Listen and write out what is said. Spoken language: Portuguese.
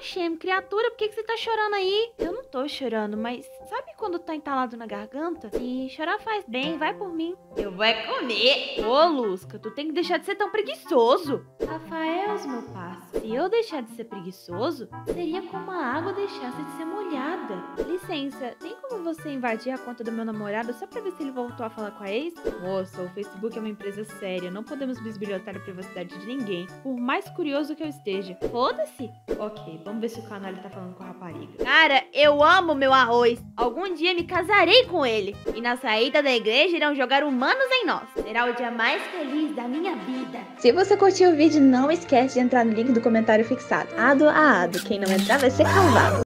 Shem, criatura, por que você tá chorando aí? Eu não tô chorando, mas sabe quando tá entalado na garganta? E chorar faz bem, vai por mim. Eu vou é comer. Ô, Lusca, tu tem que deixar de ser tão preguiçoso. Rafael, meu parceiro, se eu deixar de ser preguiçoso, seria como a água deixasse de ser molhada. Licença, tem como você invadir a conta do meu namorado só pra ver se ele voltou a falar com a ex? Moça, o Facebook é uma empresa séria, não podemos bisbilhotar a privacidade de ninguém, por mais curioso que eu esteja. Foda-se. Ok, vamos ver se o canal tá falando com a rapariga. Cara, eu amo meu arroz. Algum dia me casarei com ele. E na saída da igreja irão jogar humanos em nós. Será o dia mais feliz da minha vida. Se você curtiu o vídeo, não esquece de entrar no link do comentário fixado. Ado a ado. Quem não entrar vai ser calvado.